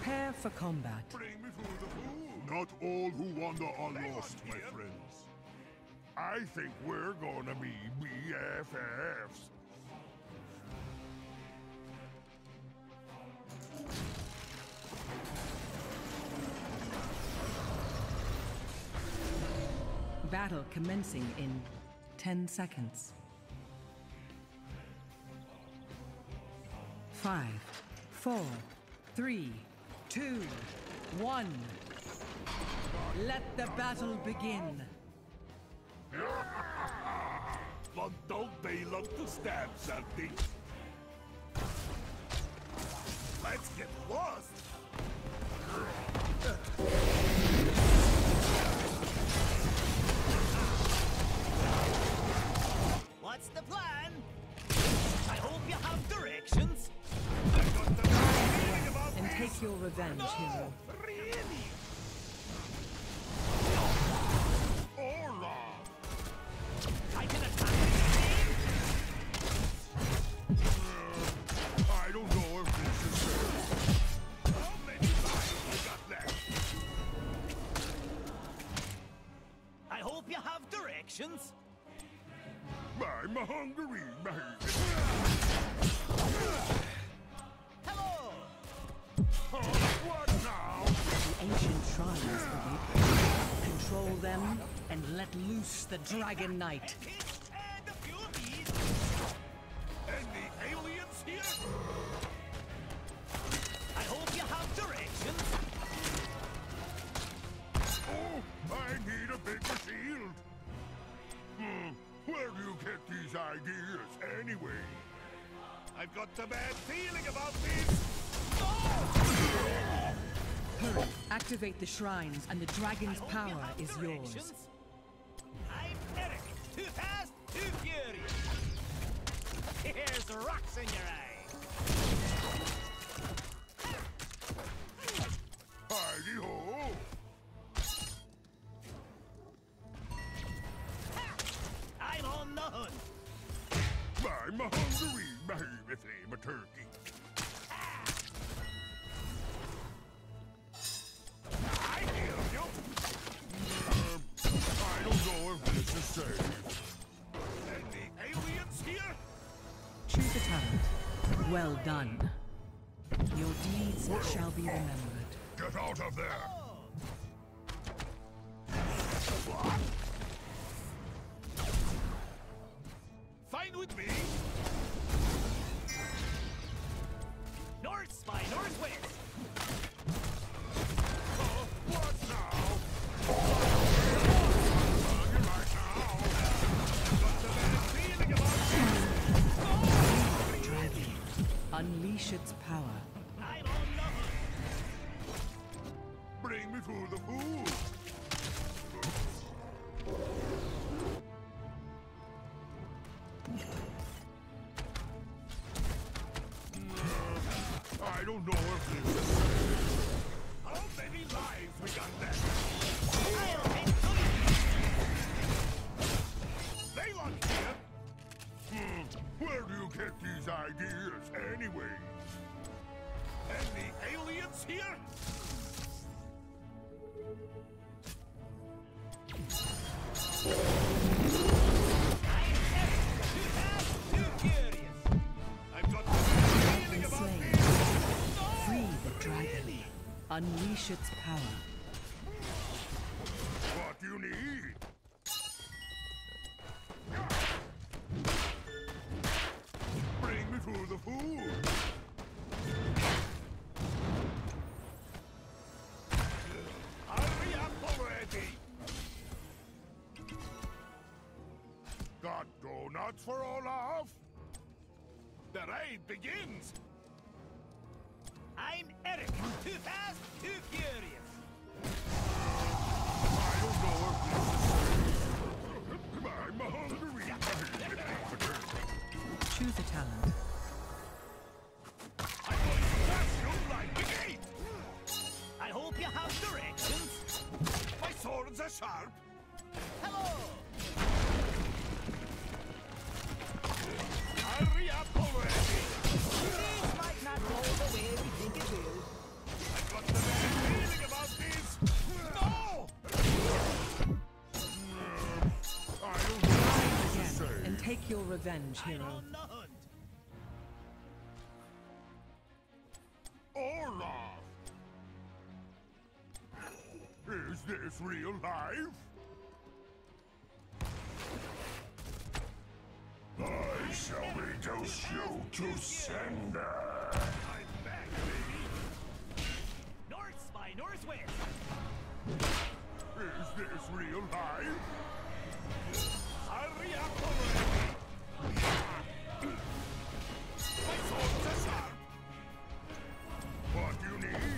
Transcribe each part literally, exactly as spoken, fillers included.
Prepare for combat. Bring me through the food. Not all who wander are lost, my friends. I think we're gonna be B F Fs. Battle commencing in ten seconds. Five, four, three, two, one. Let the battle begin. But don't they look to stab something? Let's get lost! What's the plan? I hope you have directions. And take your revenge, hero. Really? Hola! I can attack I don't know if this is fair. How many lives we got left? I hope you have directions. I'm a hungry man. Hello! Oh, what now? The ancient shrines forbid. Control them and let loose the Dragon Knight. And a few of these. And the aliens here? I hope you have directions. Oh, I need a bigger shield. Hmm, where do you get these ideas anyway? I've got a bad feeling about this. Hurry, activate the shrines and the dragon's power is yours. I'm Eric. Too fast, too furious. Here's rocks in your eye. Heidi ho! I'm on the hunt. I'm a hungry man if I'm a turkey. I killed you. Uh, I don't know if this is safe. And the aliens here? Choose a talent. Well done. Your deeds shall be remembered. Get out of there! Oh. What? Fine with me. North by northwest. Oh, what now? You're right now. What's the bad feeling about this? Dragon, unleash its power. I'm on the hunt. Bring me through the food. I don't know if this is safe. How many lives we got left? I'll take good. They look here. Hmm, where do you get these ideas anyway? And the aliens here? I've got the feeling about this. Free the dragon. Unleash its power. What do you need? Bring me through the food. Hurry up already. Got donuts for Olaf? The raid begins. I'm Eric. Too fast, too furious. I don't know if this is safe. I'm hungry. Choose a talent. I'm going to smash you like the gate. I hope you have directions. My swords are sharp. Hello. Hurry up already. Things might not go the way we think it will. I've got revenge, I'm hero. on the hunt. Olaf! Is this real life? I shall reduce you to cinder! I'm back, baby! North by northwest. Is this real life? Hurry up already. My swords are sharp! What do you need?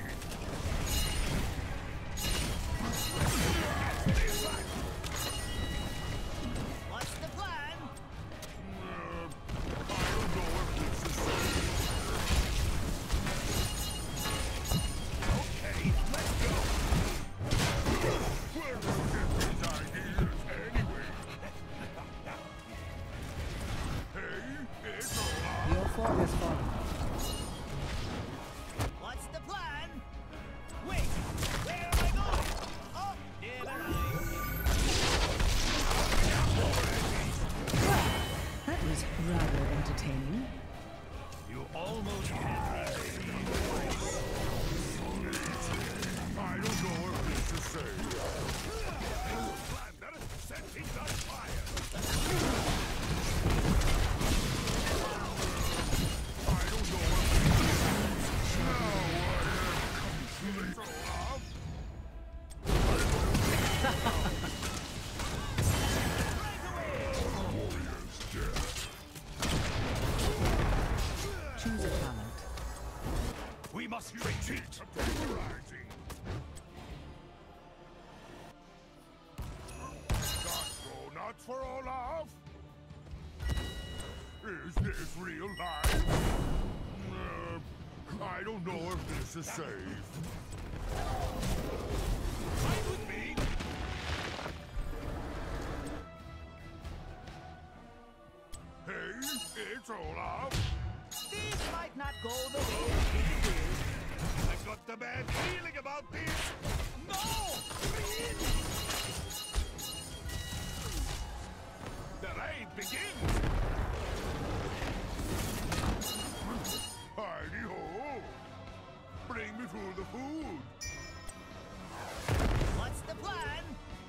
What's the plan? Uh, I don't know if this is safe. Okay, let's go. Where do you get these ideas anyway? Hey, it's Olaf! Your fort is fallen. What's the plan? Wait, where am I going? Oh, never mind. That was rather entertaining. You almost had me. I don't know if this is safe. Lander, set things on fire. I don't know if this is safe. Now I am complete, Olaf! Warrior's death. Choose a talent. We must retreat. Terrorizing. Not go nuts for Olaf? Is this real life? Uh, I don't know if this is safe. Fine with me. Hey, it's Olaf. This might not go the way it is. I've got the bad feeling about this. No! Really? The raid begins. Heidi-ho! Bring me food the food. What's the plan?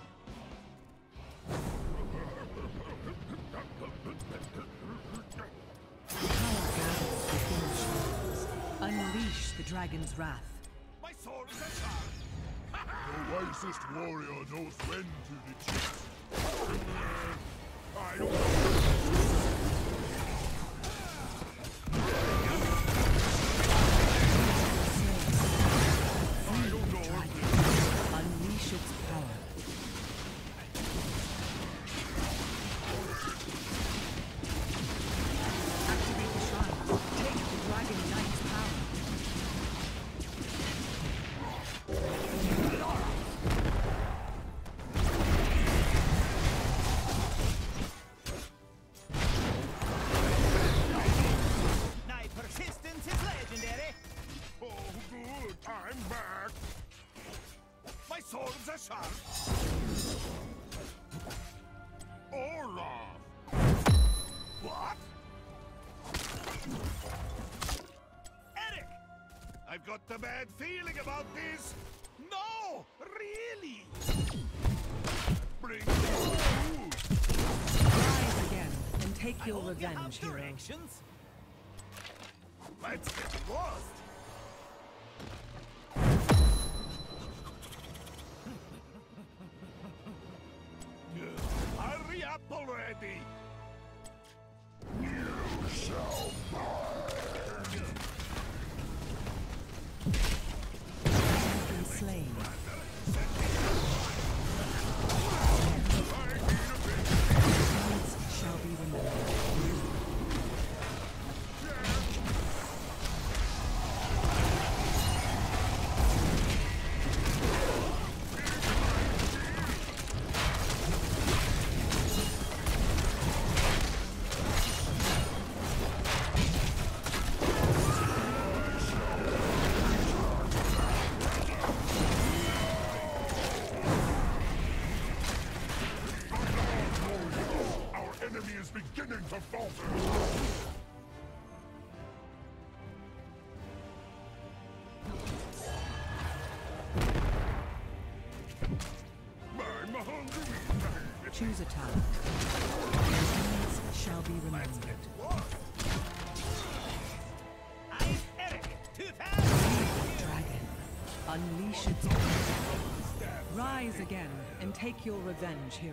Unleash the dragon's wrath. My sword is a sharp. The wisest warrior knows when to retreat. I don't know. I don't know if this Unleash its power. Activate the shrine. Take the dragon knight's power. My persistence is legendary. Oh, good. I'm back. My swords are sharp. Olaf! What? Eric! I've got the bad feeling about this. No! Really? Bring me food. Rise again and take I your hope you have revenge, hero. directions. Let's get lost. Hurry up already! You shall burn. Been slain. I need a big Deeds shall be remembered. Choose a talent. Your deeds shall be remembered. I'm Eric. Too fast. Dragon, unleash its power. Rise again and take your revenge, hero.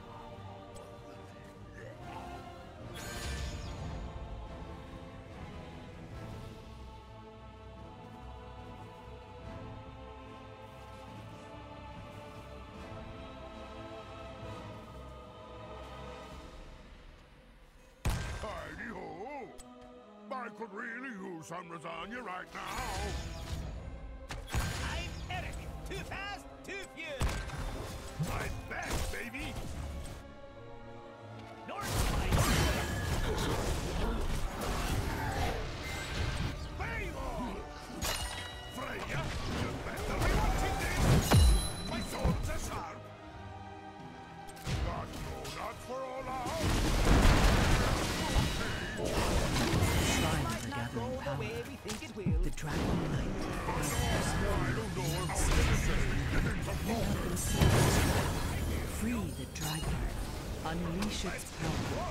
I could really use some lasagna right now. I'm Eric. Too fast, too furious. I'm back, baby. North Fable! Freya, you better be watching this. My swords are sharp. Got no nuts for all out. Shrines are gathering the power. way we think it will. The Dragon Knight is I don't know what I'm saying. You have been saved. Free the dragon. Unleash its power.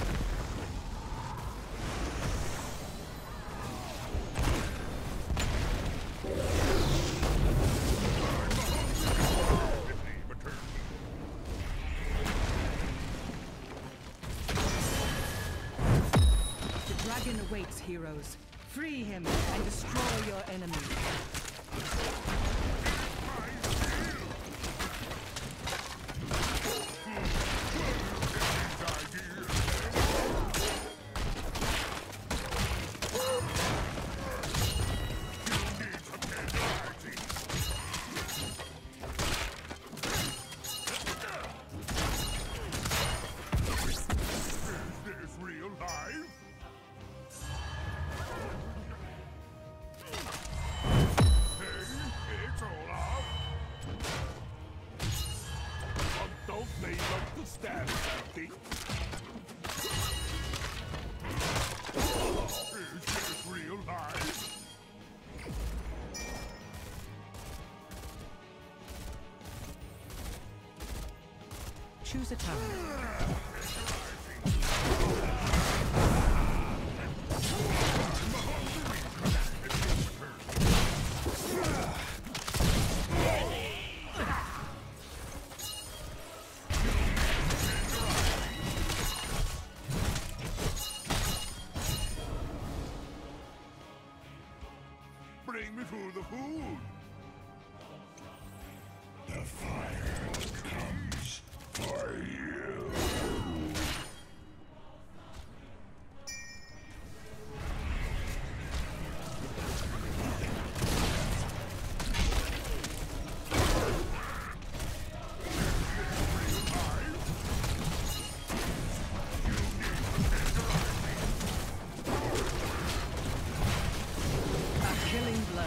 The dragon awaits, heroes. Free him and destroy your enemies. Choose a talent. Bring me to the food. The fire comes for you. A killing blow.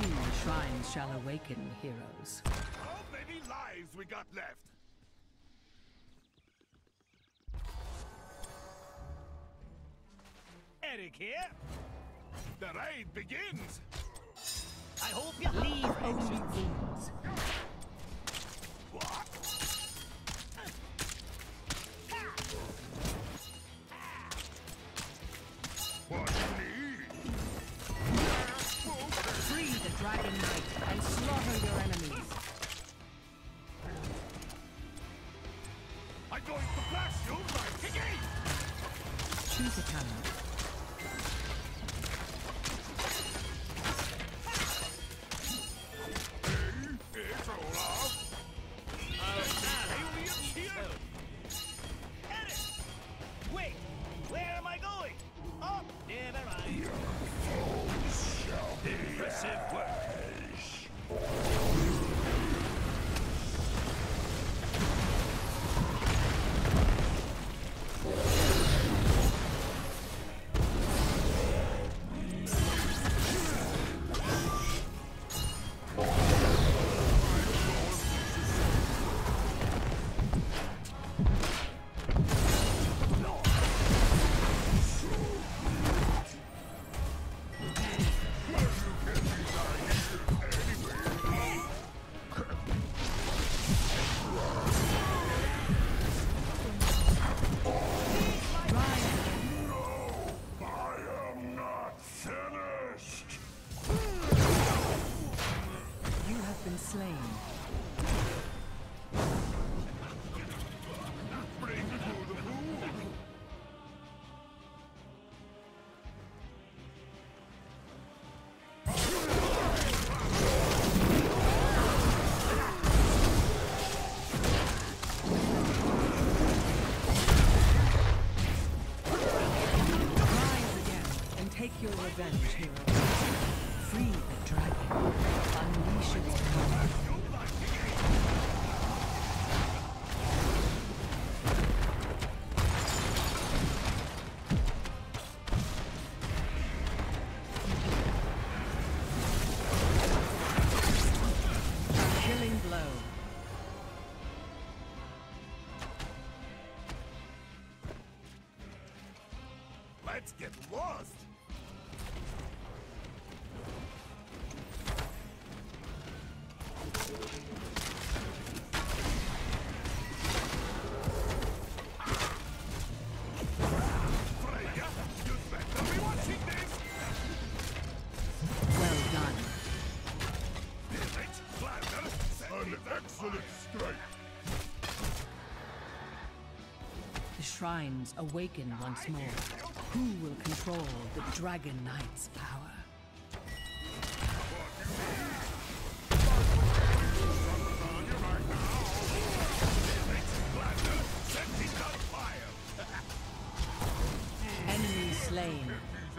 Soon shrines shall awaken, heroes. How many lives we got left? Eric here. The raid begins! I hope you Leave only wounds. What? What do you need? Free the Dragon Knight and slaughter your enemies. I'm going to blast you like again! Choose a talent. Hey, it's Olaf! Aliens here! Eric! Wait! Where am I going? Oh, never mind. Impressive work! Slain. Bring to the moon! Rise again and take your revenge, heroes. Free the dragon. Unleash its power. Killing blow. Let's get lost! Freya, you better be watching this! Well done. Village, Flanders, an excellent strike! The shrines awaken once more. Who will control the Dragon Knight's power? Enemy slain.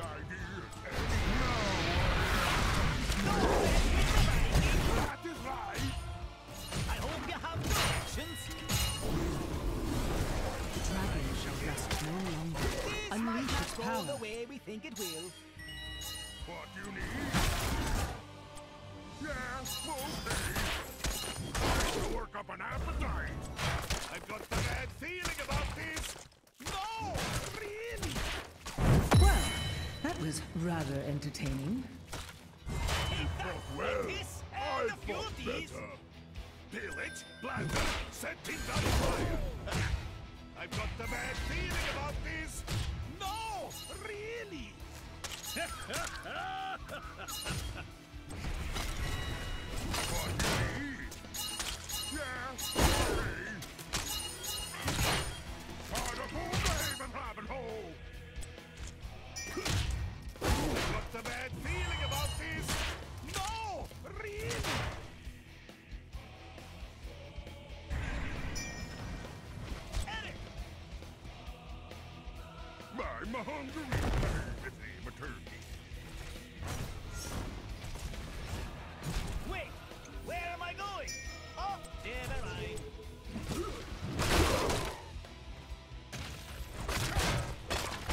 That is right! I hope you have directions. The dragon shall rest no longer. This might Unleash not its go power. the way we think it will. What do you need? Yeah, okay. Time to work up an appetite. I've got a bad feeling about this. No, really. Well, that was rather entertaining. Fought well. This I and a few fought of these. better. Pillage, plunder, setting on fire. I've got a bad feeling about this. No, really. What do you need? Yeah, okay. Hard up all game and have it home. I've got a bad feeling about this. No, really. Eric! I'm a hungry man. It's a turkey. Wait! Where am I going? Oh, never mind.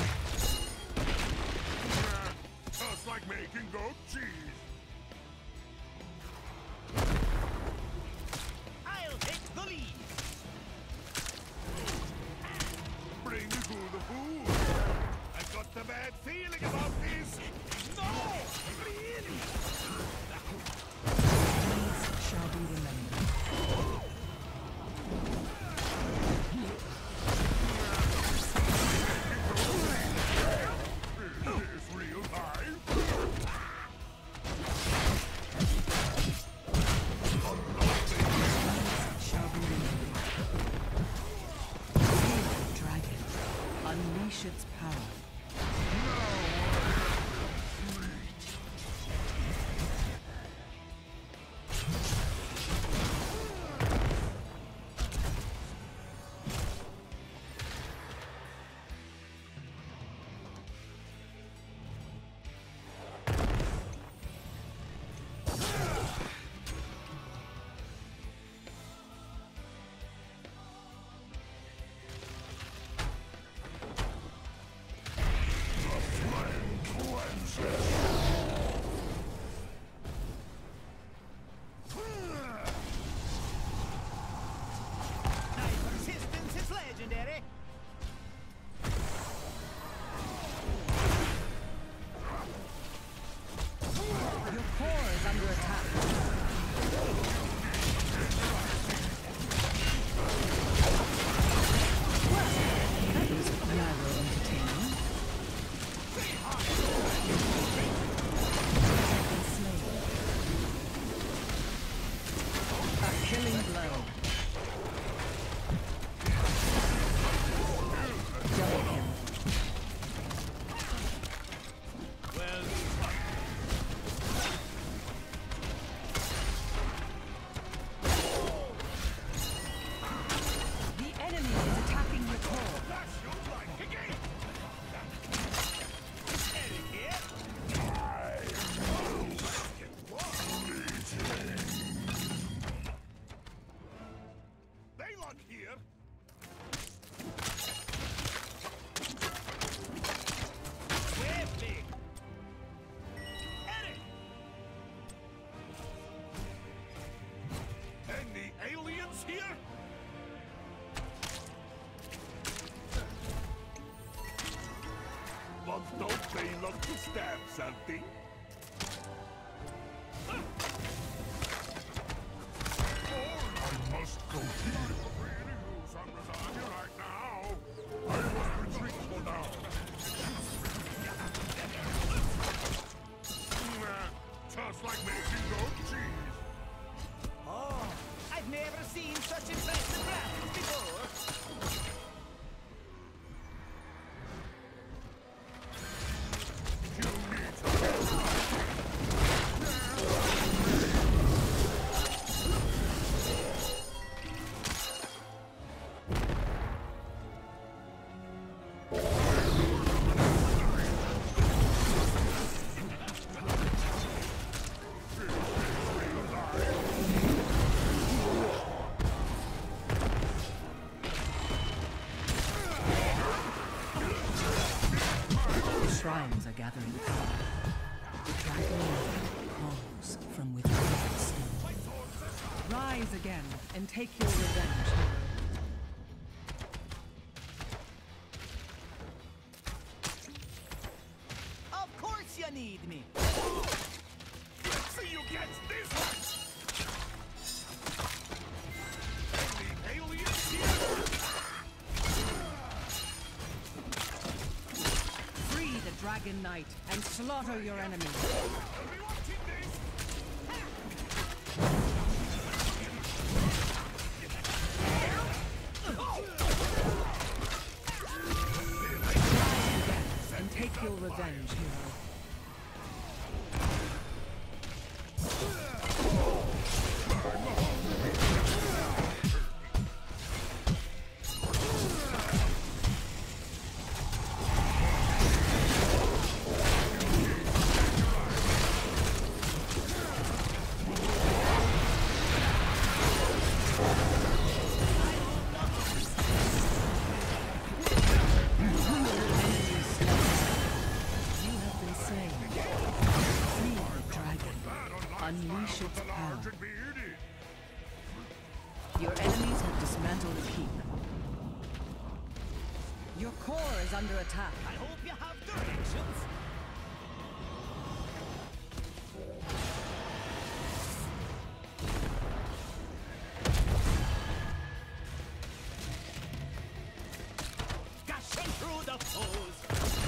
Just like making goat cheese. love to stab something. I must go heal. Really use some lasagna right now. I must retreat for now. Just like making goat cheese. Oh, I've never seen such impressive rattles before. Shrines are gathering power. The dragon calls from within the stone. Rise again and take your revenge. Of course you need me. Let's see you catch this one. The aliens here. Free the Dragon Knight and slaughter your enemies. Are we watching this? And take your revenge, hero. Unleash its power. Your enemies have dismantled a keep. Your core is under attack. I hope you have directions. Gushing through the foes.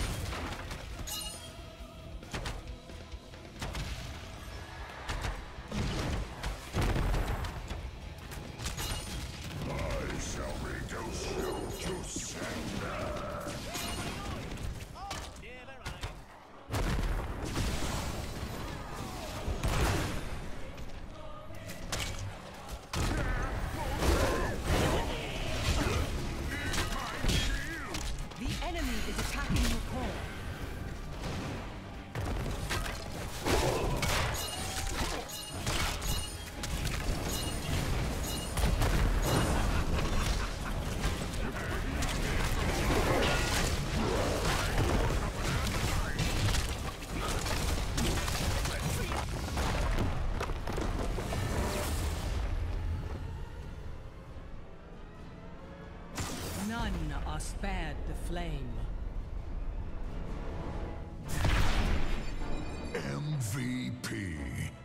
None are spared the flame. M V P.